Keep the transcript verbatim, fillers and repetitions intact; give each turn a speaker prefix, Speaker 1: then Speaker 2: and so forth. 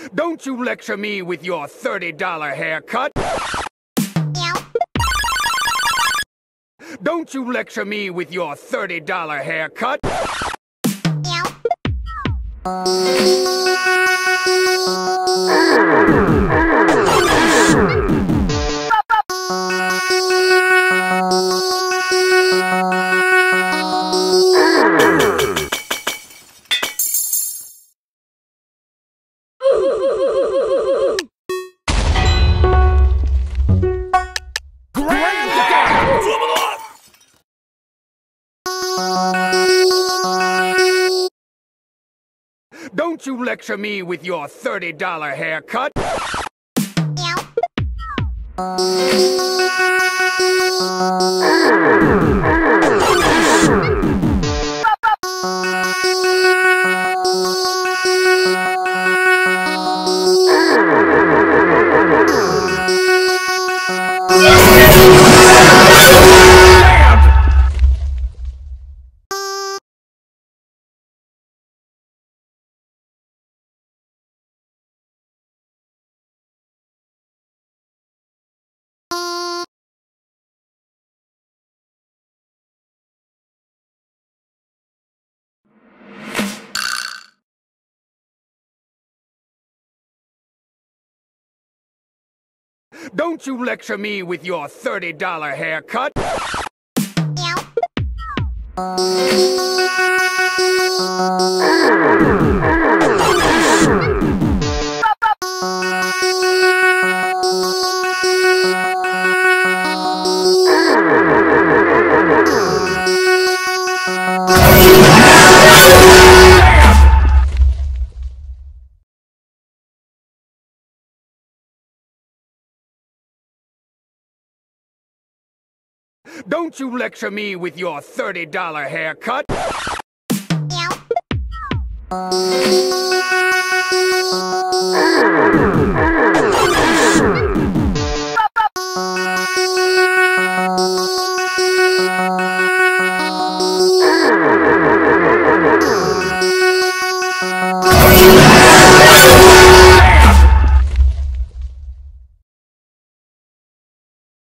Speaker 1: Don't you lecture me with your thirty dollar haircut. Don't you lecture me with your thirty dollar haircut. Don't you lecture me with your thirty dollar haircut. Don't you lecture me with your thirty dollar haircut. Don't you lecture me with your thirty dollar haircut.